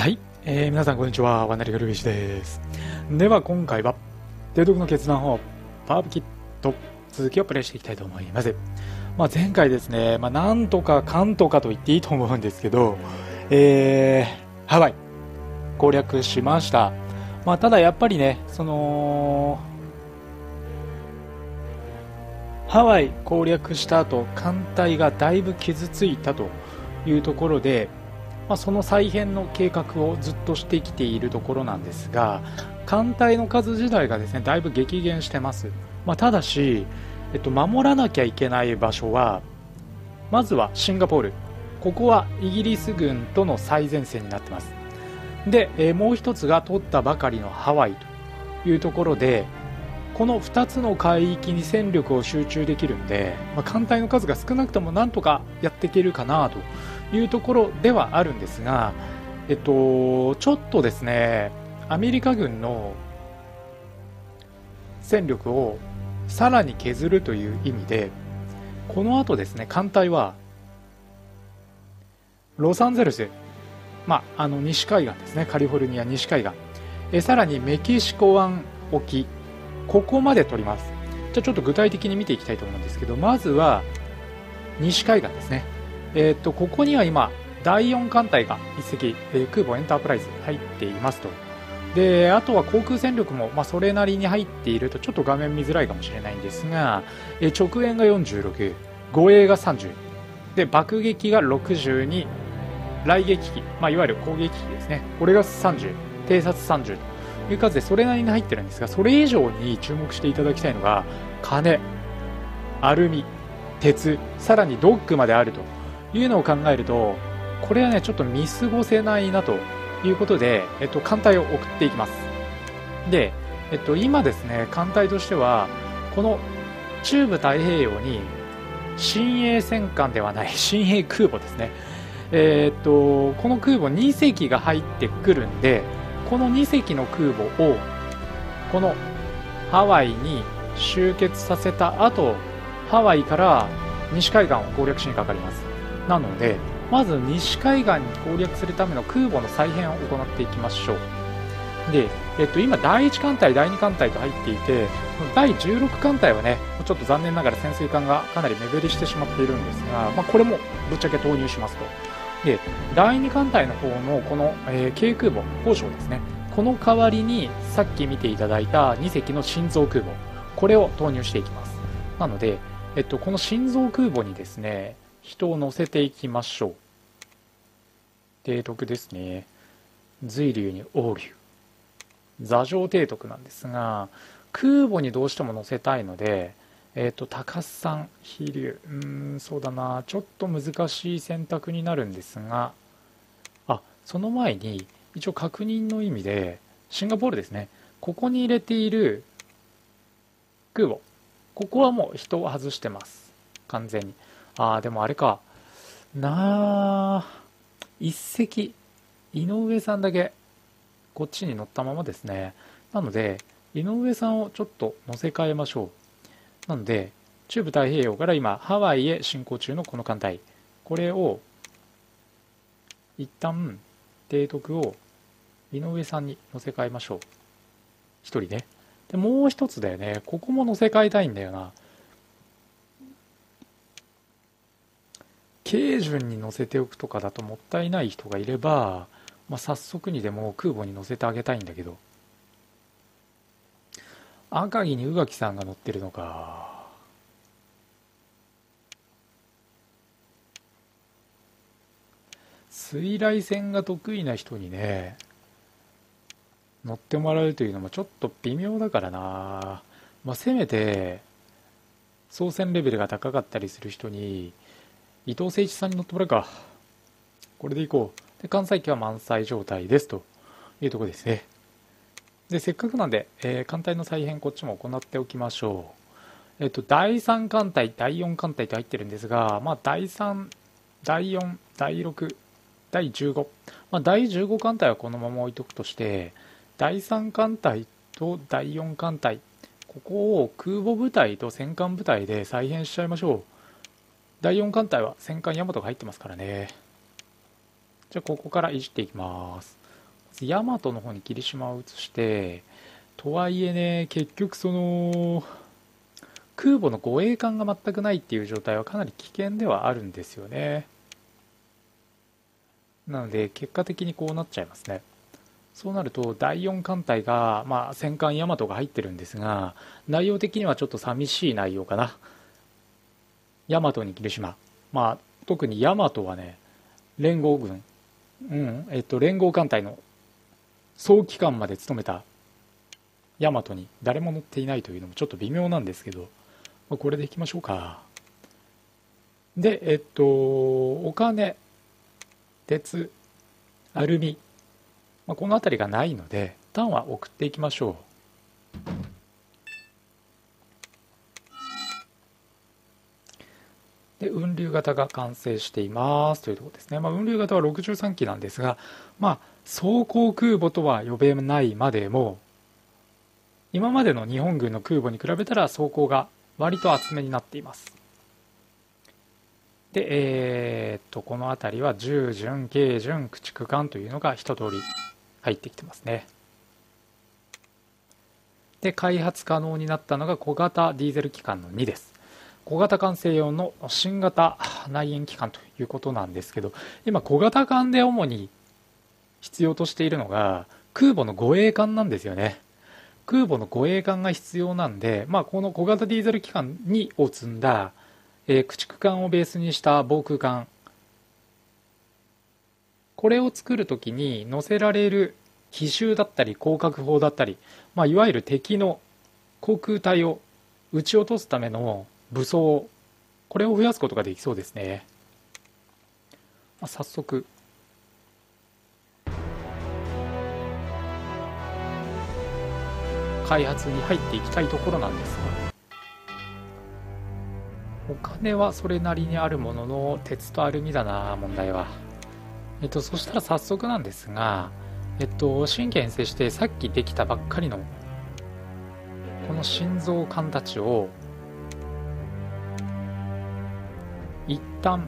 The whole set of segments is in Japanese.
はい、皆さんこんにちは、ワナリガルビシです。では今回は提督の決断法パワーブキット続きをプレイしていきたいと思います。前回ですね、なんとかかんとかと言っていいと思うんですけど、ハワイ攻略しました。ただやっぱりね、ハワイ攻略した後艦隊がだいぶ傷ついたというところで、その再編の計画をずっとしてきているところなんですが、艦隊の数自体がですねだいぶ激減してます。ただし、守らなきゃいけない場所はまずはシンガポール、ここはイギリス軍との最前線になってます。で、もう一つが取ったばかりのハワイというところで、この2つの海域に戦力を集中できるんで、艦隊の数が少なくともなんとかやっていけるかなというところではあるんですが、ちょっとですね、アメリカ軍の戦力をさらに削るという意味で、この後ですね、艦隊はロサンゼルス、西海岸ですね、カリフォルニア西海岸、さらにメキシコ湾沖、ここまで取ります。じゃあちょっと具体的に見ていきたいと思うんですけど、まずは西海岸ですね。ここには今第4艦隊が1隻、空母エンタープライズ入っていますと。で、あとは航空戦力も、それなりに入っていると、ちょっと画面見づらいかもしれないんですが、直縁が46、護衛が30で、爆撃が62、雷撃機、いわゆる攻撃機ですね、これが30、偵察30という数でそれなりに入ってるんですが、それ以上に注目していただきたいのが金、アルミ、鉄、さらにドッグまであるというのを考えると、これはねちょっと見過ごせないなということで、艦隊を送っていきます。で、今ですね、艦隊としてはこの中部太平洋に新鋭戦艦ではない新鋭空母ですね、この空母2隻が入ってくるんで、この2隻の空母をこのハワイに集結させた後、ハワイから西海岸を攻略しにかかります。なのでまず西海岸に攻略するための空母の再編を行っていきましょう。で、今第1艦隊第2艦隊と入っていて、第16艦隊はねちょっと残念ながら潜水艦がかなり目減りしてしまっているんですが、これもぶっちゃけ投入しますと。で、第2艦隊の方のこの、軽空母宝生ですね、この代わりにさっき見ていただいた2隻の心臓空母、これを投入していきます。なので、この心臓空母にですね人を乗せていきましょう。提督ですね、随流に王流、座上提督なんですが、空母にどうしても乗せたいので、高須さん、飛龍、そうだな、ちょっと難しい選択になるんですが、その前に一応確認の意味でシンガポールですね、ここに入れている空母、ここはもう人を外してます完全に。でもあれかな、一隻井上さんだけこっちに乗ったままですね。なので井上さんをちょっと乗せ替えましょう。なので中部太平洋から今ハワイへ進行中のこの艦隊、これを一旦提督を井上さんに乗せ替えましょう。一人ね。でもう一つだよね、ここも乗せ替えたいんだよな。軽順に乗せておくとかだともったいない人がいれば、早速にでも空母に乗せてあげたいんだけど、赤城に宇垣さんが乗ってるのか。水雷戦が得意な人にね乗ってもらうというのもちょっと微妙だからな。せめて操船レベルが高かったりする人に伊藤誠一さんに乗ってもらうか。これでいこう。で、艦載機は満載状態ですというところですね。で、せっかくなんで、艦隊の再編こっちも行っておきましょう。第3艦隊第4艦隊と入ってるんですが、第3第4第6第15、第15艦隊はこのまま置いとくとして、第3艦隊と第4艦隊、ここを空母部隊と戦艦部隊で再編しちゃいましょう。第4艦隊は戦艦大和が入ってますからね。じゃあここからいじっていきます。 大和の方に霧島を移して、とはいえね、結局その空母の護衛艦が全くないっていう状態はかなり危険ではあるんですよね。なので結果的にこうなっちゃいますね。そうなると第4艦隊が、戦艦大和が入ってるんですが、内容的にはちょっと寂しい内容かな。大和に霧島、特に大和はね、連合軍、連合艦隊の総機関まで務めた大和に誰も乗っていないというのもちょっと微妙なんですけど、これでいきましょうか。で、お金、鉄、アルミ、この辺りがないので弾は送っていきましょう。で、雲竜型が完成していますというところですね。雲竜型は63機なんですが、装甲空母とは呼べないまでも、今までの日本軍の空母に比べたら装甲が割と厚めになっています。で、この辺りは重巡、軽巡、駆逐艦というのが一通り入ってきてますね。で、開発可能になったのが小型ディーゼル機関の2です。小型艦専用の新型内燃機関ということなんですけど、今小型艦で主に必要としているのが空母の護衛艦なんですよね。空母の護衛艦が必要なんで、この小型ディーゼル機関2を積んだ、駆逐艦をベースにした防空艦、これを作るときに載せられる奇襲だったり広角砲だったり、いわゆる敵の航空隊を撃ち落とすための武装、これを増やすことができそうですね。早速開発に入っていきたいところなんですが、お金はそれなりにあるものの鉄とアルミだな、問題は。そしたら早速なんですが、新規編成してさっきできたばっかりのこの心臓艦たちを一旦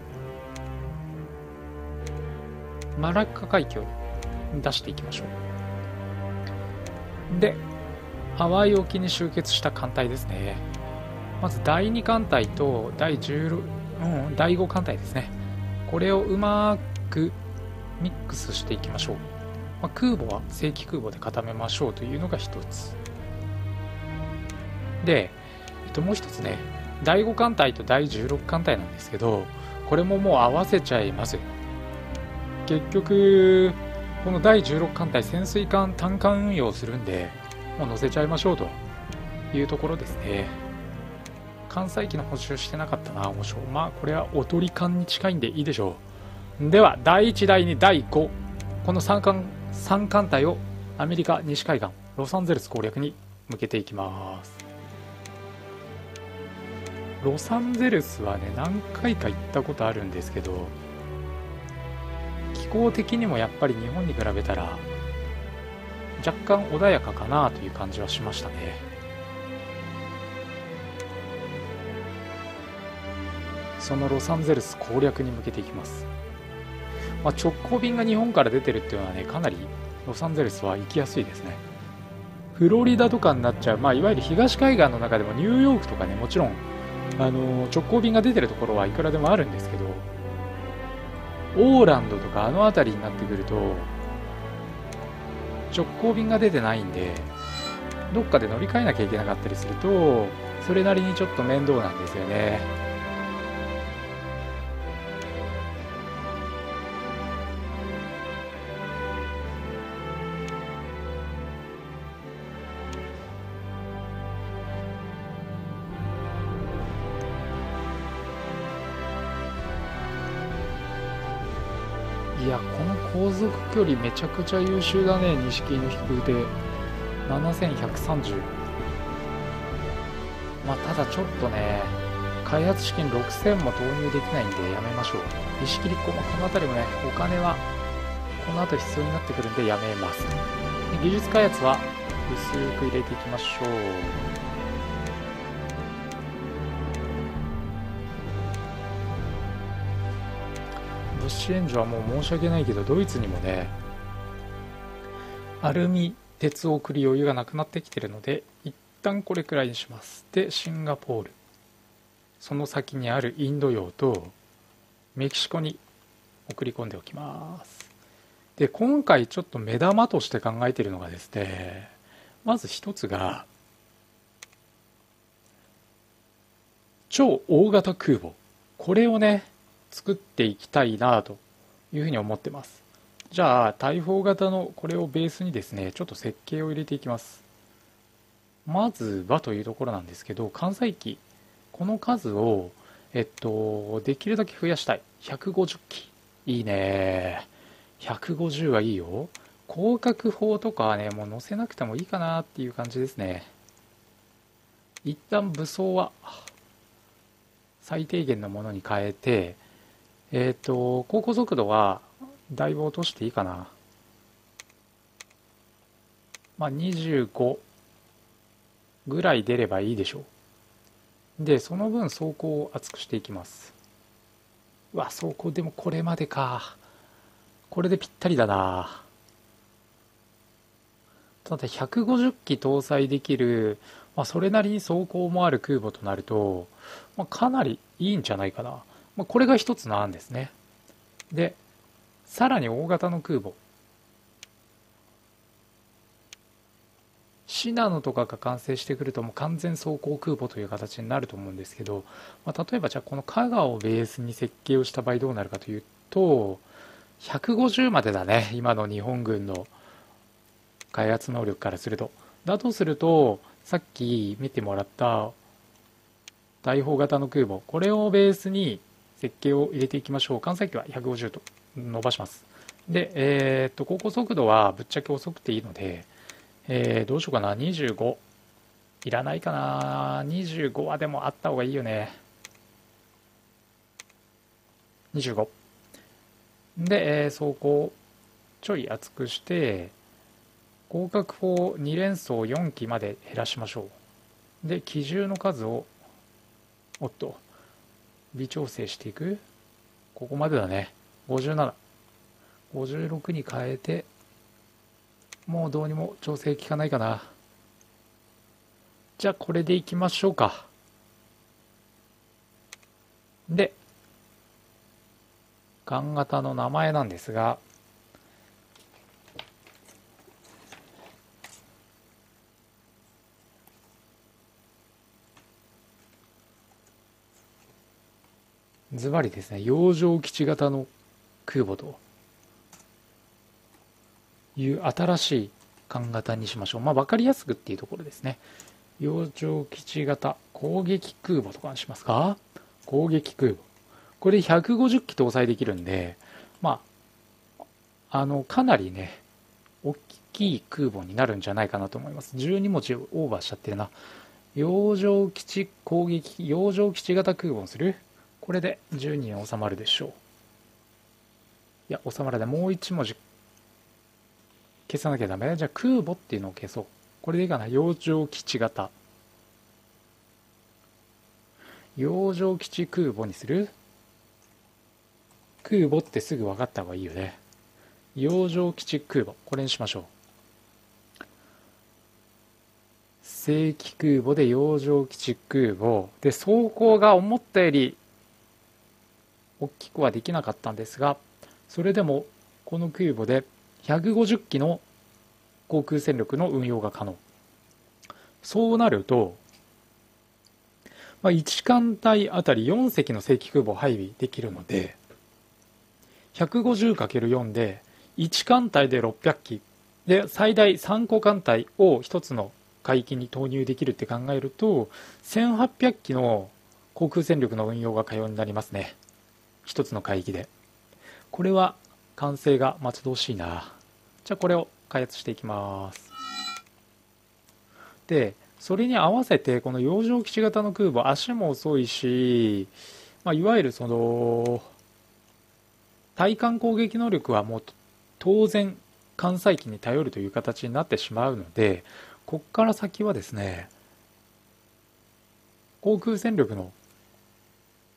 マラッカ海峡に出していきましょう。で、ハワイ沖に集結した艦隊ですね。まず第2艦隊と第5艦隊ですね。これをうまくミックスしていきましょう。空母は正規空母で固めましょうというのが一つで、もう一つね、第5艦隊と第16艦隊なんですけど、これももう合わせちゃいます。結局この第16艦隊潜水艦単艦運用するんで、もう乗せちゃいましょうというところですね。艦載機の補修してなかったな、面白い。これはおとり艦に近いんでいいでしょう。では第1第2第5、この3艦隊をアメリカ西海岸ロサンゼルス攻略に向けていきます。ロサンゼルスはね、何回か行ったことあるんですけど、気候的にもやっぱり日本に比べたら若干穏やかかなという感じはしましたね。そのロサンゼルス攻略に向けていきます。直行便が日本から出てるっていうのはね、かなりロサンゼルスは行きやすいですね。フロリダとかになっちゃう、いわゆる東海岸の中でもニューヨークとかね、もちろん直行便が出てるところはいくらでもあるんですけど、オーランドとかあの辺りになってくると直行便が出てないんで、どっかで乗り換えなきゃいけなかったりすると、それなりにちょっと面倒なんですよね。いや、この航続距離めちゃくちゃ優秀だね。錦の飛空で7130。ただちょっとね、開発資金6000も投入できないんでやめましょう。錦立港、この辺りもね、お金はこの後必要になってくるんでやめます。で、技術開発は薄く入れていきましょう。物資援助はもう申し訳ないけど、ドイツにもね、 アルミ鉄を送る余裕がなくなってきてるので一旦これくらいにします。でシンガポール、その先にあるインド洋とメキシコに送り込んでおきます。で今回ちょっと目玉として考えているのがですね、まず一つが超大型空母、これをね作っていきたいなというふうに思ってます。じゃあ大砲型のこれをベースにですね、ちょっと設計を入れていきます。まずはというところなんですけど、艦載機この数をできるだけ増やしたい。150機いいね。150はいいよ。広角砲とかはねもう載せなくてもいいかなっていう感じですね。一旦武装は最低限のものに変えて、航行速度はだいぶ落としていいかな。まあ25ぐらい出ればいいでしょう。でその分走行を厚くしていきます。うわ走行でもこれまでか。これでぴったりだな。ただ150機搭載できる、まあ、それなりに走行もある空母となると、まあ、かなりいいんじゃないかな。まあ、これが一つの案ですね。でさらに大型の空母シナノとかが完成してくるともう完全走行空母という形になると思うんですけど、まあ、例えばじゃあこの加賀をベースに設計をした場合どうなるかというと、150までだね、今の日本軍の開発能力からすると。だとするとさっき見てもらった大砲型の空母、これをベースに設計を入れていきましょう。艦載機は150と伸ばします。で、航行速度はぶっちゃけ遅くていいので、どうしようかな。25いらないかな。25はでもあった方がいいよね。25で、走行ちょい厚くして広角砲2連装4機まで減らしましょう。で機銃の数を微調整していく。ここまでだね。57、56に変えて、もうどうにも調整効かないかな。じゃあこれでいきましょうか。で艦型の名前なんですが、ズバリですね、洋上基地型の空母という新しい艦型にしましょう。まあ分かりやすくっていうところですね。洋上基地型攻撃空母とかにしますか。攻撃空母、これ150機搭載できるんで、まあかなりね大きい空母になるんじゃないかなと思います。12文字オーバーしちゃってるな。洋上基地攻撃、洋上基地型空母にする。これで12に収まるでしょう。いや収まらない。もう1文字消さなきゃダメ。じゃあ空母っていうのを消そう。これでいいかな。洋上基地型、洋上基地空母にする。空母ってすぐ分かった方がいいよね。洋上基地空母、これにしましょう。正規空母で洋上基地空母で、走行が思ったより大きくはできなかったんですが、それでもこの空母で150機の航空戦力の運用が可能。そうなると、1艦隊あたり4隻の正規空母を配備できるので、150×4 で1艦隊で600機で、最大3個艦隊を1つの海域に投入できるって考えると、1800機の航空戦力の運用が可能になりますね。1つの海域で。これは完成が待ち遠しいな。じゃあこれを開発していきます。でそれに合わせてこの洋上基地型の空母、足も遅いし、いわゆるその対艦攻撃能力はもう当然艦載機に頼るという形になってしまうので、ここから先はですね、航空戦力の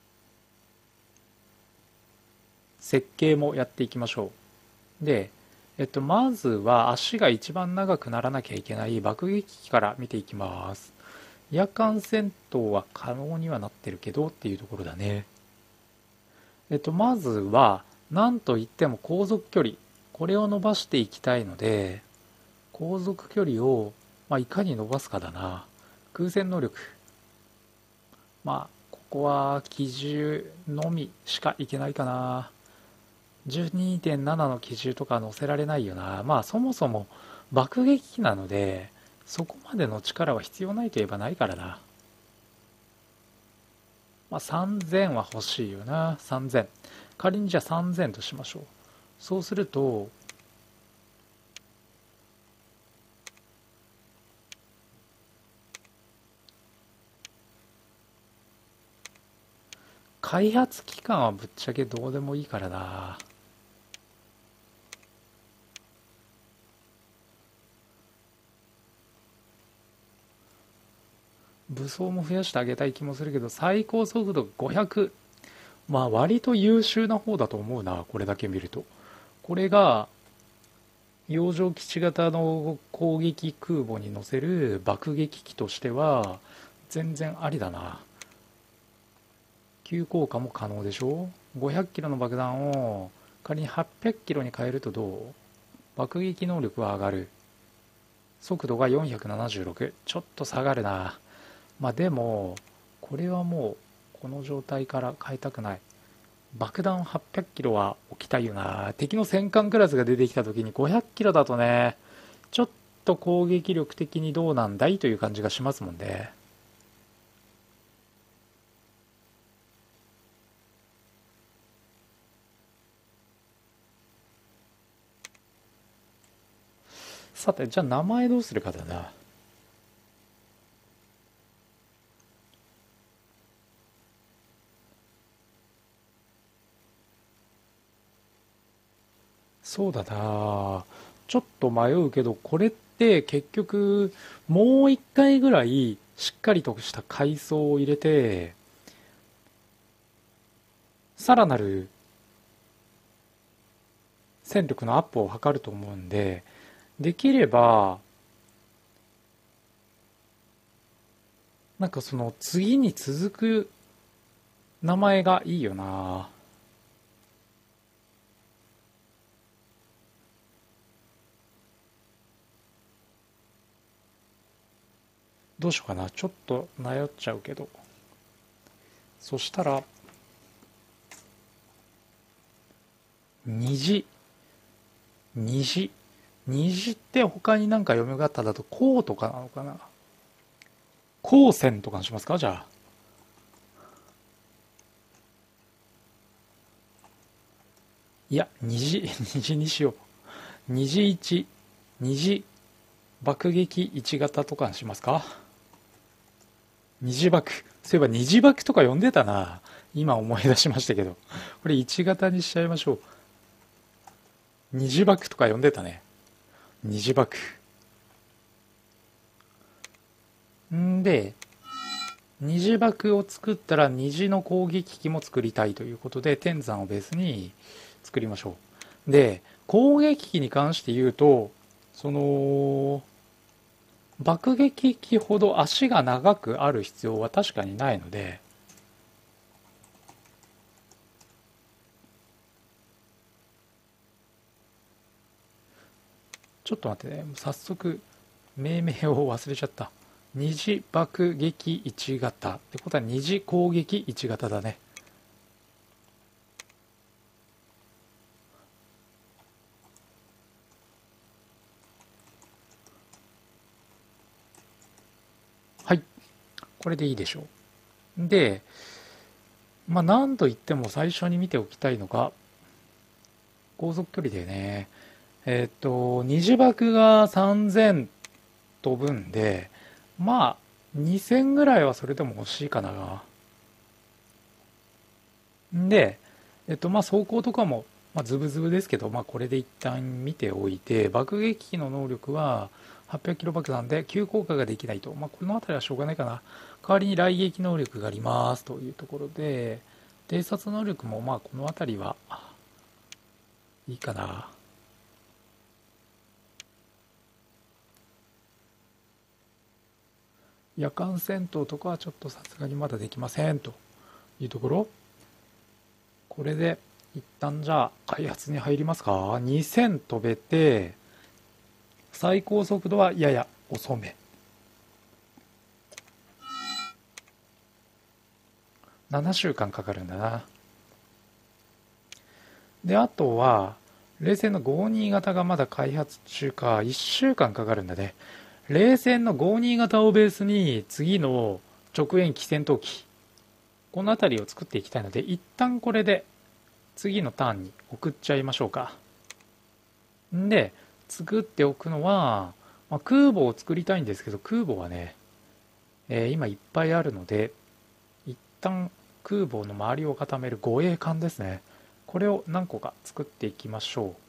設計もやっていきましょう。でまずは足が一番長くならなきゃいけない爆撃機から見ていきます。夜間戦闘は可能にはなってるけどっていうところだね。まずは、なんといっても航続距離。これを伸ばしていきたいので、航続距離を、いかに伸ばすかだな。空戦能力。ここは機銃のみしかいけないかな。12.7 の機銃とか乗せられないよな。そもそも爆撃機なので、そこまでの力は必要ないといえばないからな。3000は欲しいよな。3000。仮にじゃあ3000としましょう。そうすると、開発期間はぶっちゃけどうでもいいからな。武装も増やしてあげたい気もするけど、最高速度500。割と優秀な方だと思うな、これだけ見ると。これが、洋上基地型の攻撃空母に乗せる爆撃機としては、全然ありだな。急降下も可能でしょ。500キロの爆弾を仮に800キロに変えるとどう？爆撃能力は上がる。速度が476。ちょっと下がるな。でも、これはもう、この状態から変えたくない。爆弾800キロは置きたいよな。敵の戦艦クラスが出てきた時に500キロだとね、ちょっと攻撃力的にどうなんだいという感じがしますもんね。さて、じゃあ名前どうするかだな。そうだな。ちょっと迷うけど、これって結局、もう一回ぐらいしっかりとした階層を入れて、さらなる戦力のアップを図ると思うんで、できれば、その次に続く名前がいいよな。どうしようかな。ちょっと悩っちゃうけど。そしたら、虹。虹。虹って他になんか読み方だと、こうとかなのかな。光線とかにしますかじゃあ。いや、虹、虹にしよう。虹1、虹爆撃1型とかにしますか。虹爆。そういえば虹爆とか呼んでたな。今思い出しましたけど。これ1型にしちゃいましょう。虹爆とか呼んでたね。虹爆。んで、虹爆を作ったら虹の攻撃機も作りたいということで、天山をベースに作りましょう。で、攻撃機に関して言うと、爆撃機ほど足が長くある必要は確かにないので、ちょっと待ってね、早速命名を忘れちゃった。二次爆撃1型ってことは二次攻撃1型だね。はい、これでいいでしょう。で、何と言っても最初に見ておきたいのが航続距離だよね。二次爆が3000飛ぶんで、2000ぐらいはそれでも欲しいかな。で、走行とかも、ズブズブですけど、これで一旦見ておいて、爆撃機の能力は800キロ爆弾で急降下ができないと。この辺りはしょうがないかな。代わりに雷撃能力がありますというところで、偵察能力もこの辺りはいいかな。 夜間戦闘とかはちょっとさすがにまだできませんというところ。これで一旦じゃあ開発に入りますか。2000飛べて、最高速度はやや遅め。7週間かかるんだな。で、あとは冷戦の52型がまだ開発中か。1週間かかるんだね。冷戦の52型をベースに次の直延機戦闘機、この辺りを作っていきたいので、一旦これで次のターンに送っちゃいましょうか。んで作っておくのは、空母を作りたいんですけど、空母はね、今いっぱいあるので、一旦空母の周りを固める護衛艦ですね、これを何個か作っていきましょ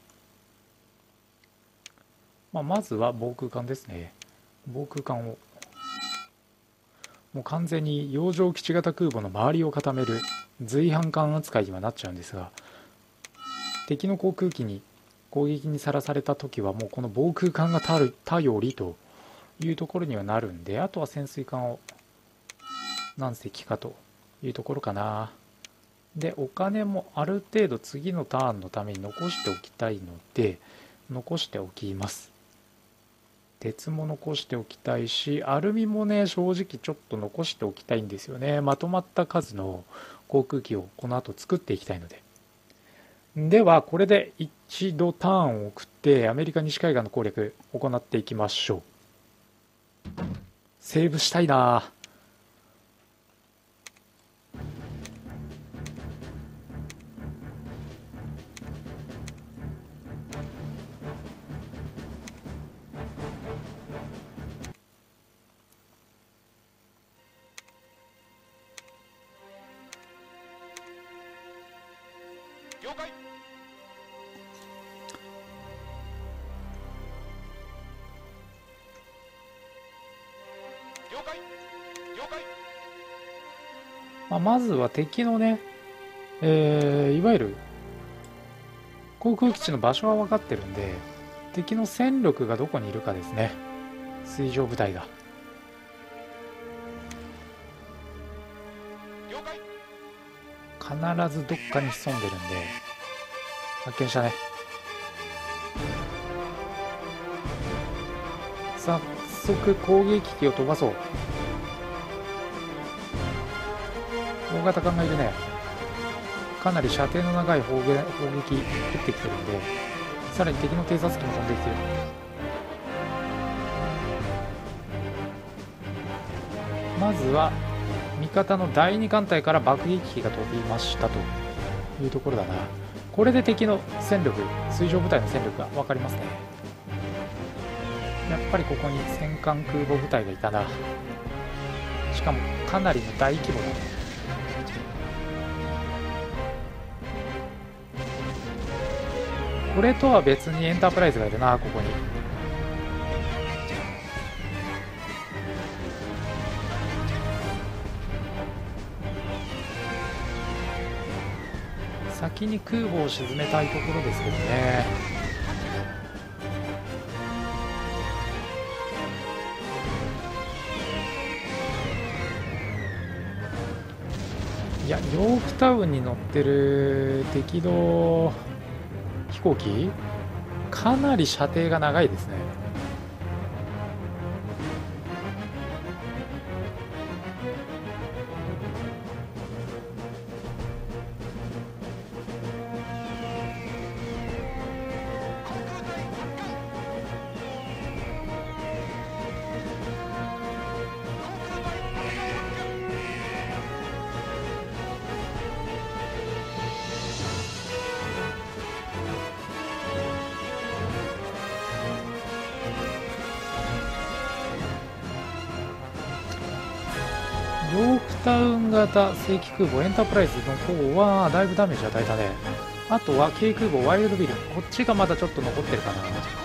う。まずは防空艦ですね。防空艦をもう完全に洋上基地型空母の周りを固める随伴艦扱いにはなっちゃうんですが、敵の航空機に攻撃にさらされた時はもうこの防空艦が頼りというところにはなるんで、あとは潜水艦を何隻かというところかな。でお金もある程度次のターンのために残しておきたいので残しておきます。鉄も残しておきたいし、アルミもね正直ちょっと残しておきたいんですよね。まとまった数の航空機をこの後作っていきたいので。ではこれで一度ターンを送ってアメリカ西海岸の攻略行っていきましょう。セーブしたいな。 了解。了解。了解。 まずは敵のね、いわゆる航空基地の場所は分かってるんで、敵の戦力がどこにいるかですね。水上部隊が了解。 必ずどっかに潜んでるんで。発見したね。早速攻撃機を飛ばそう。大型艦がいるね。かなり射程の長い砲撃撃ってきてるんで、さらに敵の偵察機も飛んできてる。まずは味方の第二艦隊から爆撃機が飛びましたというところだな。これで敵の戦力、水上部隊の戦力が分かりますね。やっぱりここに戦艦空母部隊がいたな。しかもかなりの大規模だ。これとは別にエンタープライズがいるな、ここに。先に空母を沈めたいところですけどね。いや、ヨークタウンに乗ってる敵の飛行機かなり射程が長いですね。ヨークタウン型正規空母エンタープライズの方はだいぶダメージ与えたね。あとは軽空母ワイルドビル、こっちがまだちょっと残ってるかな。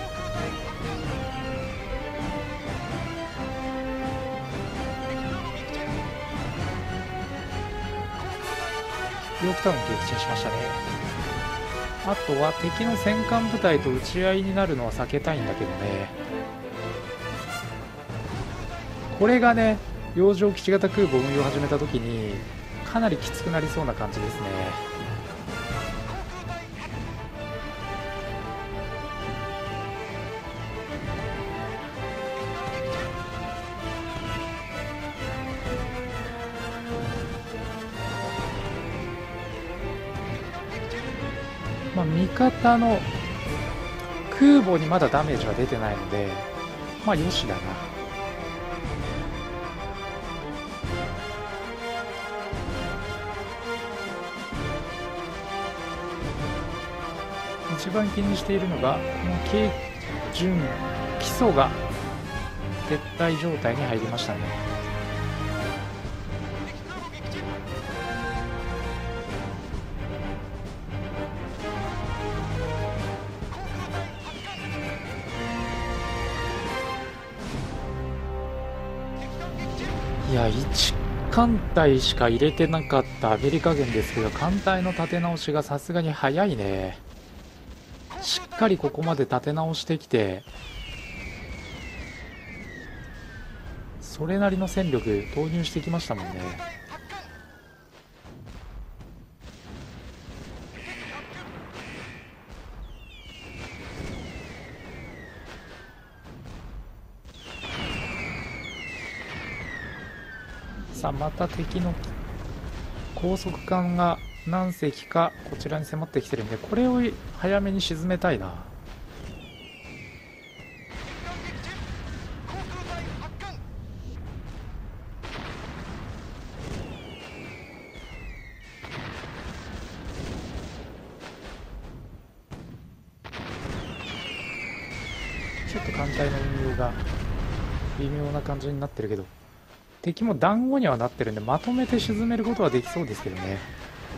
ヨークタウン撃沈しましたね。あとは敵の戦艦部隊と撃ち合いになるのは避けたいんだけどね。これがね洋上基地型空母運用を始めた時にかなりきつくなりそうな感じですね。まあ、味方の空母にまだダメージは出てないので、まあよしだな。一番気にしているのがこの軽準基礎が撤退状態に入りましたね。いや、1艦隊しか入れてなかったアメリカ軍ですけど、艦隊の立て直しがさすがに早いね。しっかりここまで立て直してきて、それなりの戦力投入してきましたもんね。さあ、また敵の高速艦が何隻かこちらに迫ってきてるんで、これを早めに沈めたいな。ちょっと艦隊の運用が微妙な感じになってるけど、敵も団子にはなってるんで、まとめて沈めることはできそうですけどね。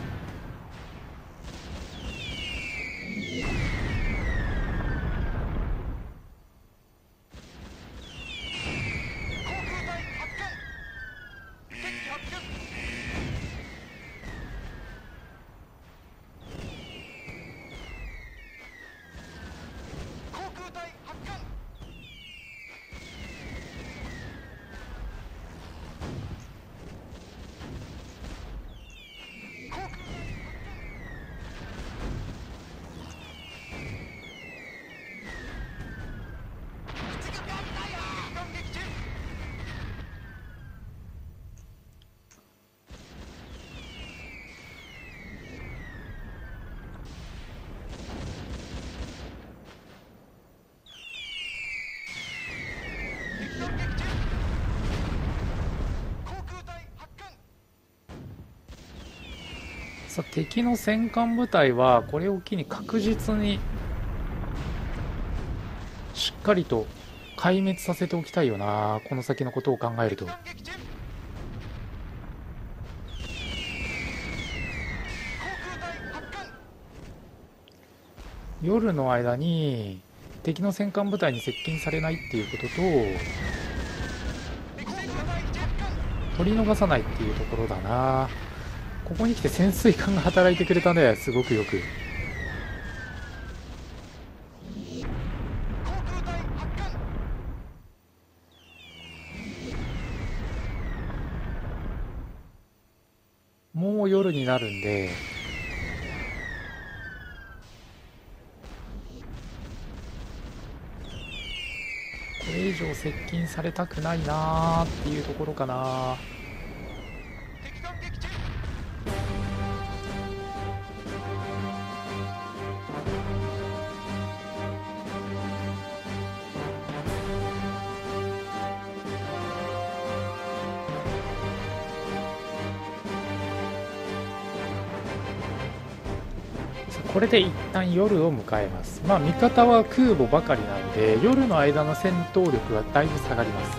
さあ、敵の戦艦部隊はこれを機に確実にしっかりと壊滅させておきたいよな、この先のことを考えると。夜の間に敵の戦艦部隊に接近されないっていうことと、取り逃さないっていうところだな。ここに来て潜水艦が働いてくれたね、すごくよく。もう夜になるんで、これ以上接近されたくないなーっていうところかな。これで一旦夜を迎えます。まあ味方は空母ばかりなので、夜の間の戦闘力がだいぶ下がります。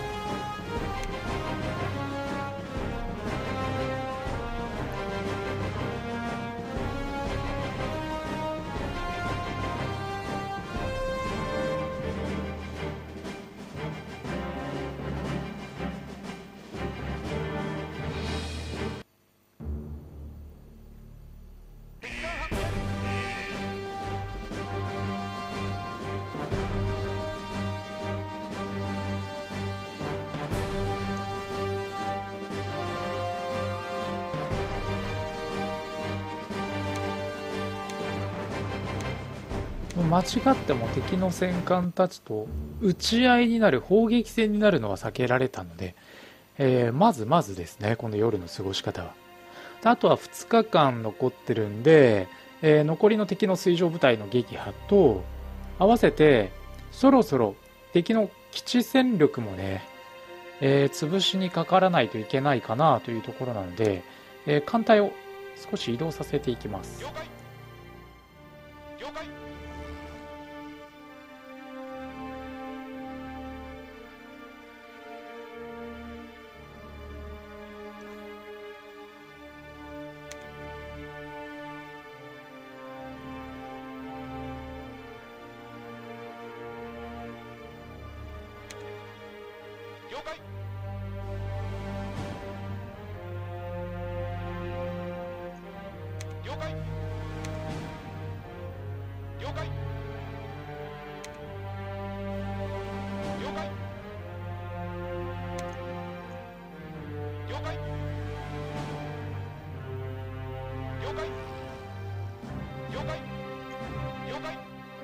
間違っても敵の戦艦たちと撃ち合いになる、砲撃戦になるのは避けられたので、まずですね、この夜の過ごし方は。あとは2日間残ってるんで、残りの敵の水上部隊の撃破と合わせて、そろそろ敵の基地戦力もね、潰しにかからないといけないかなというところなので、艦隊を少し移動させていきます。 了解。了解。了解。了解。了解。了解。了解。了解。了解。了解。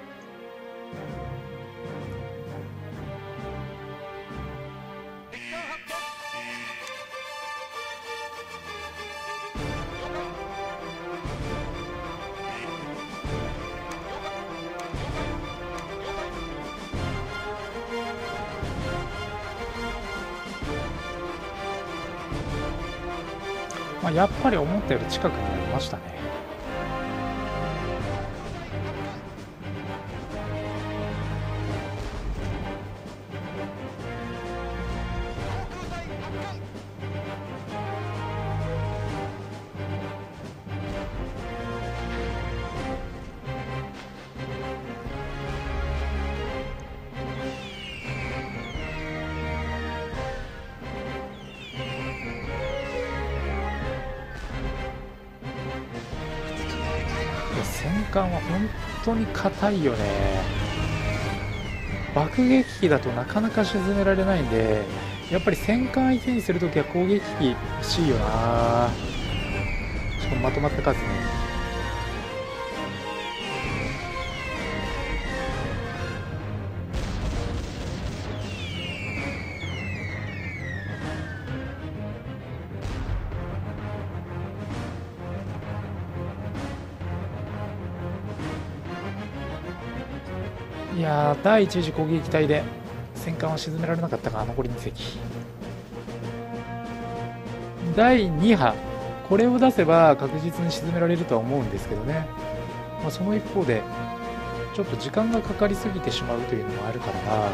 敵艦発見。了解。 やっぱり思ったより近くになりましたね。 航空隊発艦。 戦艦は本当に硬いよね。爆撃機だとなかなか沈められないんで、やっぱり戦艦相手にするときは攻撃機欲しいよな。しかもまとまった数ね。いやー、第1次攻撃隊で戦艦は沈められなかったか、残り2隻。第2波、これを出せば確実に沈められるとは思うんですけどね、その一方でちょっと時間がかかりすぎてしまうというのもあるからな。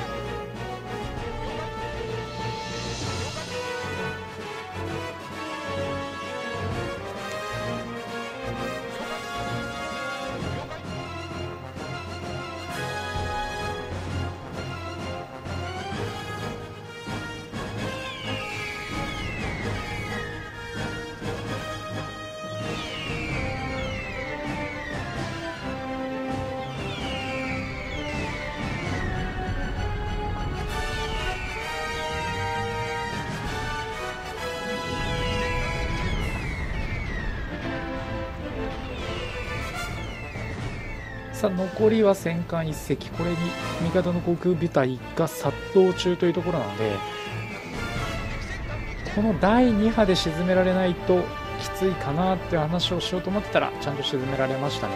さあ残りは戦艦1隻、これに味方の航空部隊が殺到中というところなので、この第2波で沈められないときついかなっていう話をしようと思ってたらちゃんと沈められましたね。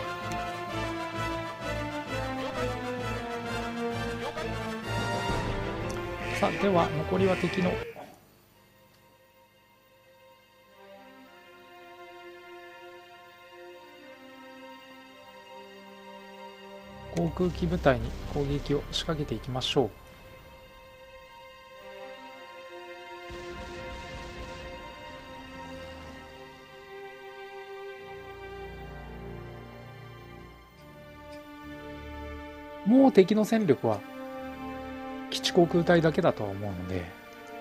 さあでは残りは敵の航空機部隊に攻撃を仕掛けていきましょう。もう敵の戦力は基地航空隊だけだとは思うので、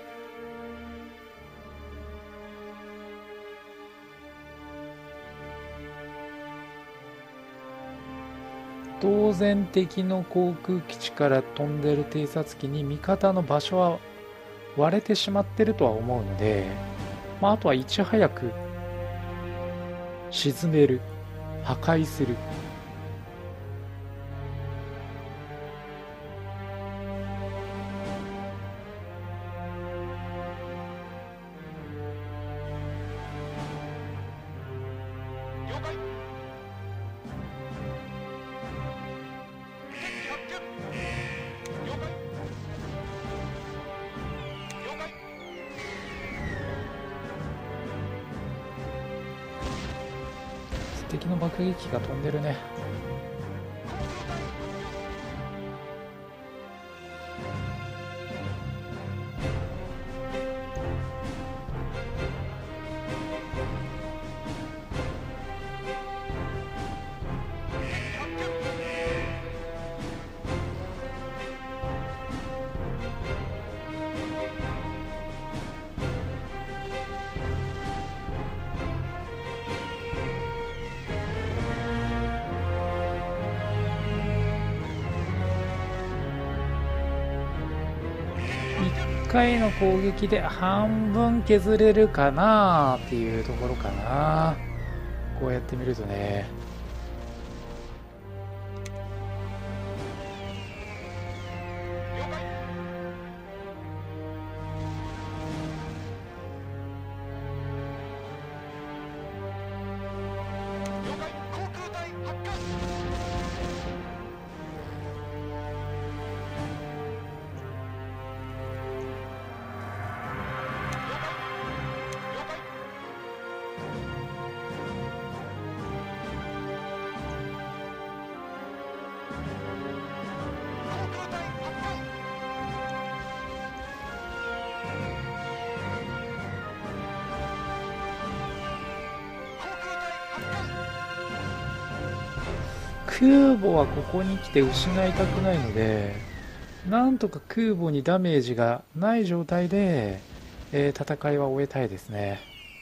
当然敵の航空基地から飛んでる偵察機に味方の場所は割れてしまってるとは思うので、あとはいち早く沈める、破壊する、 敵の爆撃機が飛んでるね。1回の攻撃で半分削れるかなっていうところかな。こうやって見るとね。 了解。了解。航空隊発艦。了解。航空隊発艦。航空隊発艦。 空母はここに来て失いたくないので、なんとか空母にダメージがない状態で、戦いは終えたいですね。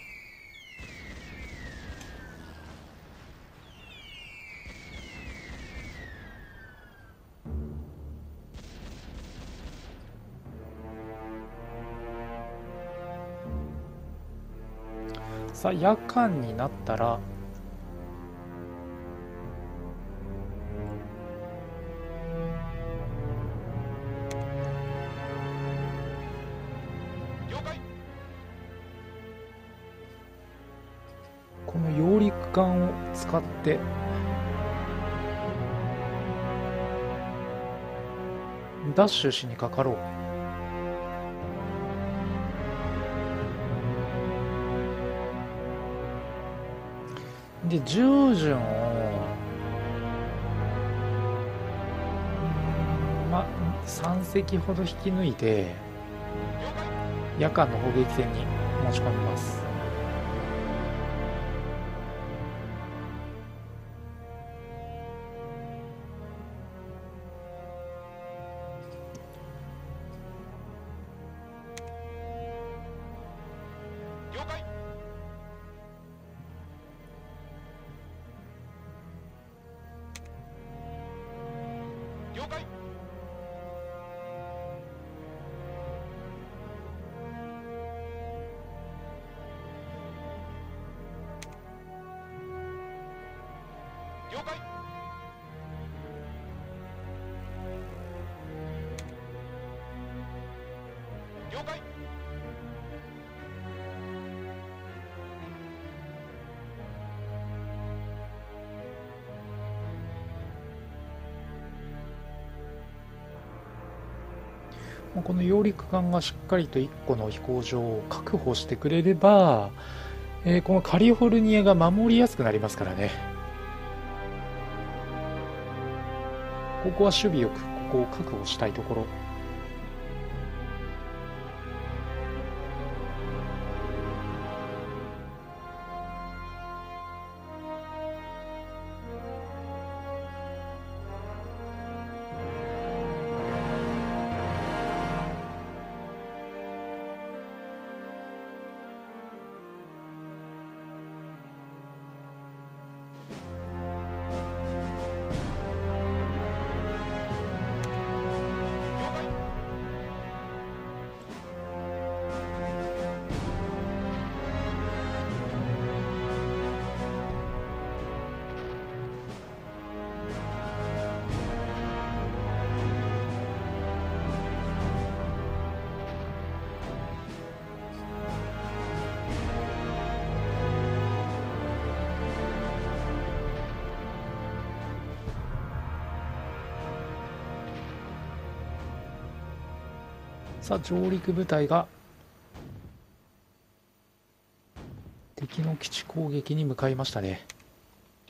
さあ、夜間になったら了解。 この揚陸艦を使ってダッシュしにかかろう。で、従順をまあ3隻ほど引き抜いて夜間の砲撃戦に持ち込みます。 了解。了解。了解。了解。 この揚陸艦がしっかりと1個の飛行場を確保してくれれば、このカリフォルニアが守りやすくなりますからね。ここは守備よくここを確保したいところ。さあ、上陸部隊が敵の基地攻撃に向かいましたね。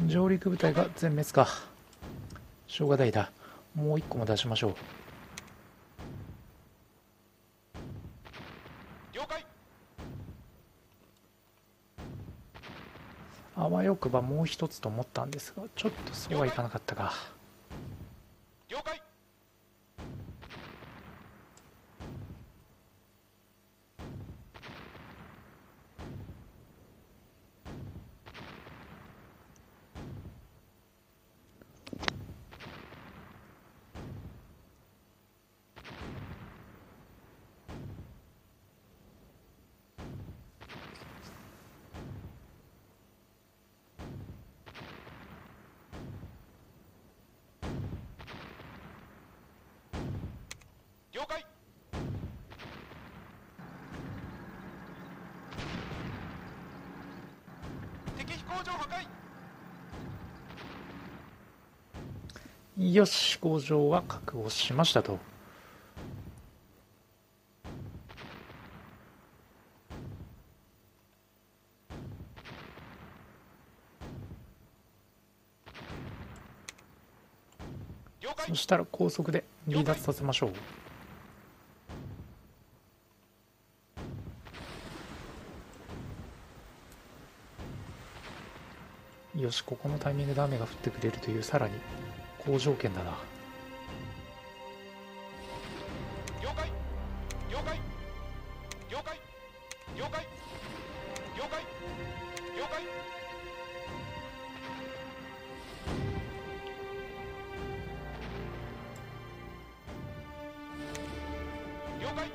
上陸部隊が全滅か。しょうがないだ。もう一個も出しましょう。 了解。 あわよくばもう一つと思ったんですが、ちょっとそうはいかなかったか。 了解。了解。敵飛行場破壊。 よし、飛行場は確保しましたと。 了解そ。したら高速で離脱させましょう。よし、ここのタイミングで雨が降ってくれるというさらに好条件だな。 了解。了解。了解。了解。了解。了解。了解。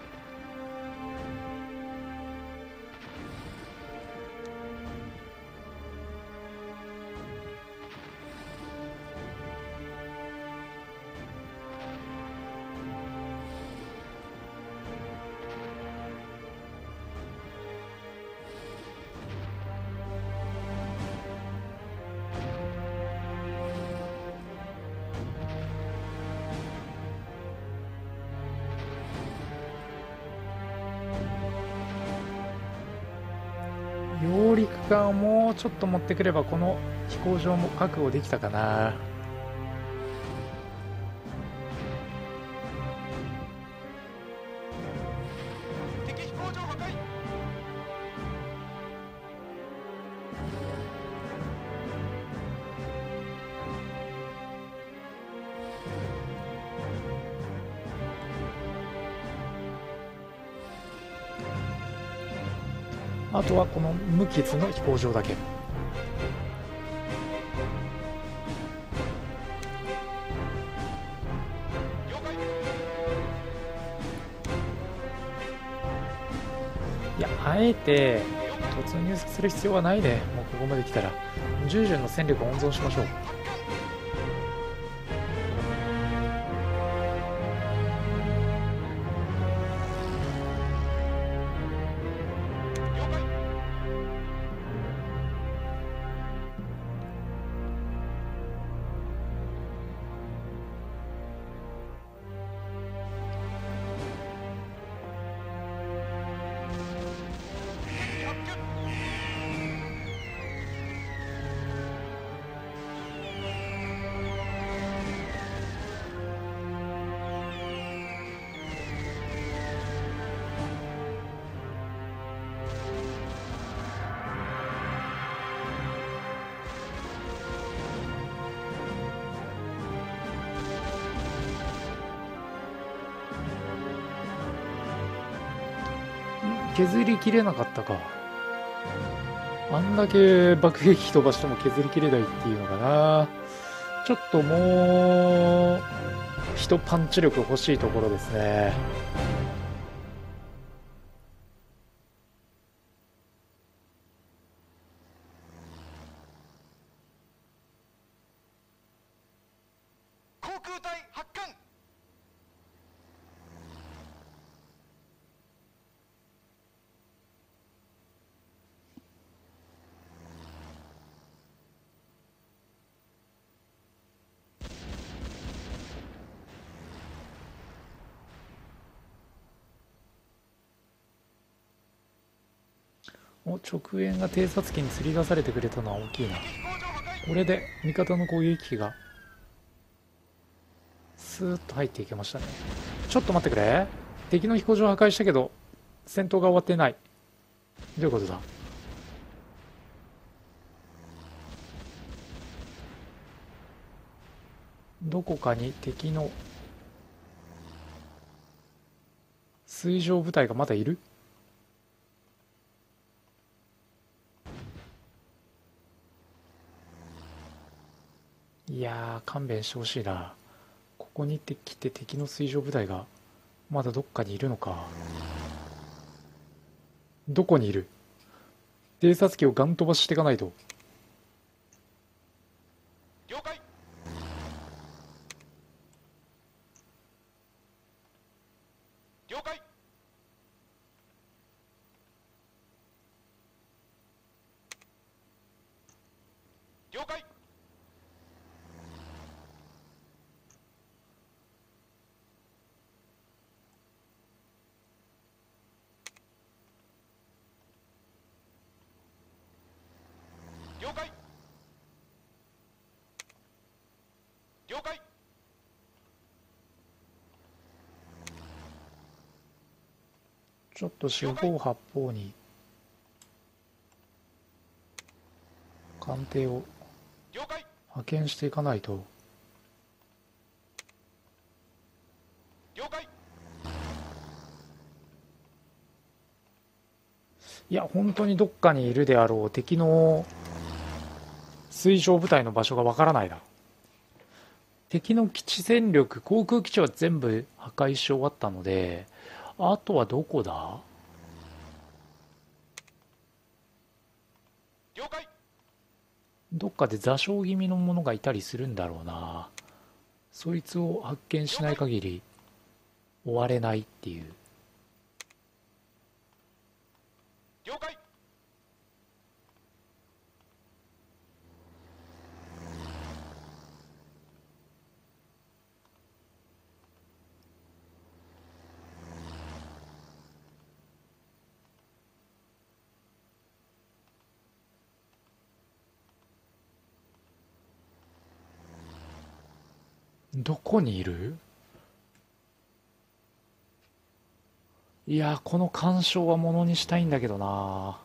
揚陸艦をもうちょっと持ってくればこの飛行場も確保できたかな。 敵飛行場破壊。 あとはこの無傷の飛行場だけ。 了解。 いや、あえて突入させる必要はないね。もうここまで来たら従順の戦力を温存しましょう。 了解。敵発見。 削りきれなかったか。あんだけ爆撃機飛ばしても削りきれないっていうのかな。ちょっともう一パンチ力欲しいところですね。 航空隊発艦。 お、直縁が偵察機に釣り出されてくれたのは大きいな。 敵飛行場破壊。 これで味方の攻撃機がスーッと入っていけましたね。ちょっと待ってくれ。敵の飛行場を破壊したけど戦闘が終わってない。どういうことだ。どこかに敵の水上部隊がまだいる。いやー、勘弁してほしいな。ここに来て敵の水上部隊がまだどっかにいるのか。どこにいる。偵察機をガン飛ばしていかないと。 了解。了解。了解。了解。了解。 ちょっと四方八方に艦艇を了解。 派遣していかないと。 了解。 いや、本当にどっかにいるであろう敵の水上部隊の場所がわからないな。敵の基地戦力、航空基地は全部破壊し終わったので、あとはどこだ。 了解。 どっかで座礁気味のものがいたりするんだろうな。そいつを発見しない限り終われないっていう。 了解。 どこにいる。いや、この干渉はものにしたいんだけどな。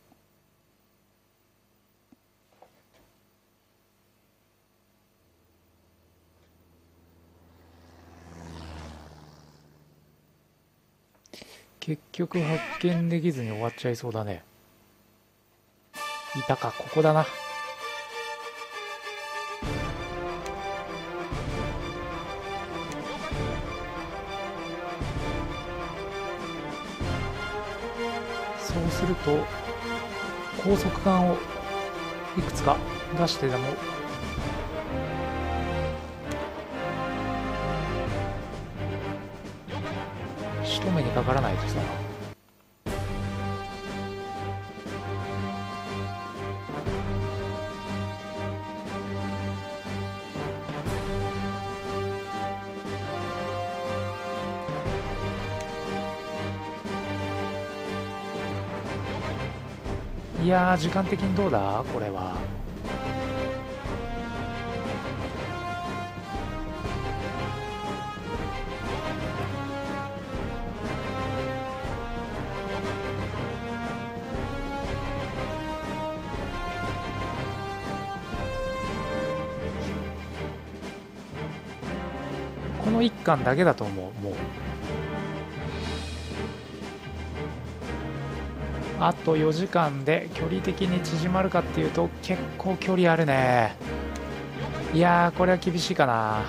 結局発見できずに終わっちゃいそうだね。いたか、ここだな。そうすると高速艦をいくつか出してでも仕留めにかからないとさ。いやー、時間的にどうだこれは。この一艦だけだと思う。もうあと4時間で距離的に縮まるかっていうと結構距離あるね。いやー、これは厳しいかな。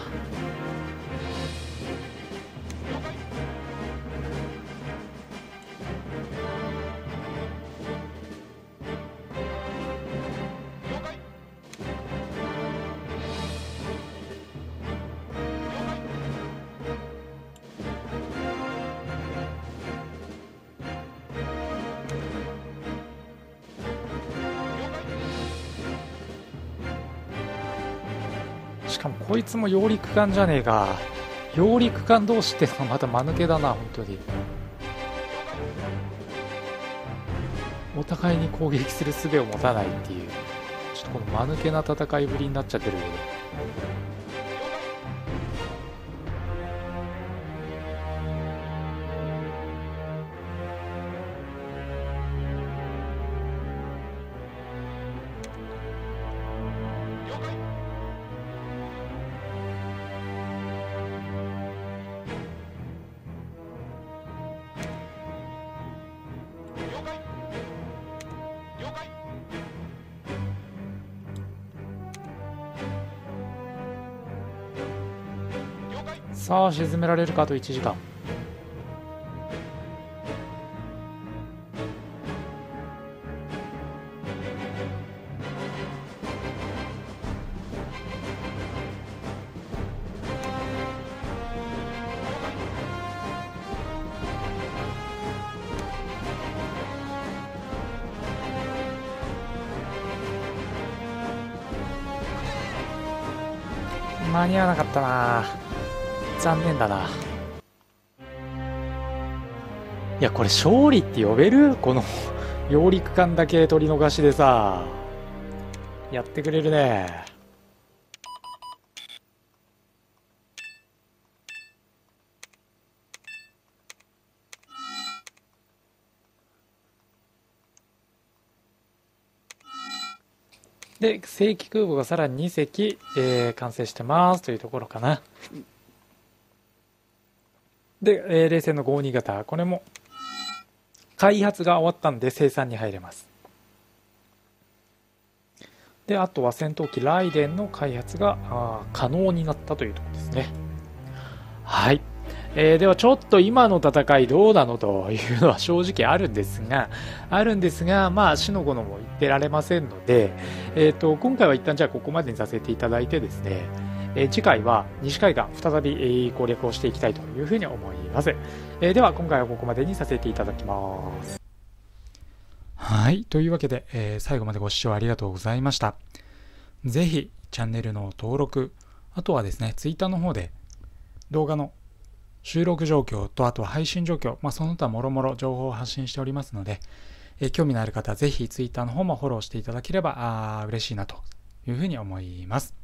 しかもこいつも揚陸艦じゃねえか。揚陸艦同士ってのはまた間抜けだな本当に。お互いに攻撃する術を持たないっていうちょっとこの間抜けな戦いぶりになっちゃってるけど。さあ沈められるか。あと1時間。間に合わなかったな。残念だな。いやこれ勝利って呼べる？この揚陸艦だけ取り逃しでさ、やってくれるね。で正規空母がさらに2隻、完成してますというところかな。で、冷戦の52型、これも開発が終わったんで生産に入れます。であとは戦闘機ライデンの開発が可能になったというところですね。はい、ではちょっと今の戦いどうなのというのは正直あるんですが、まあ死の子のも言ってられませんので、今回は一旦じゃあここまでにさせていただいてですね、次回は西海岸再び攻略をしていきたいというふうに思います。では今回はここまでにさせていただきます。はい、というわけで、最後までご視聴ありがとうございました。ぜひチャンネルの登録、あとはですね、ツイッターの方で動画の収録状況とあとは配信状況、その他もろもろ情報を発信しておりますので、興味のある方はぜひツイッターの方もフォローしていただければ嬉しいなというふうに思います。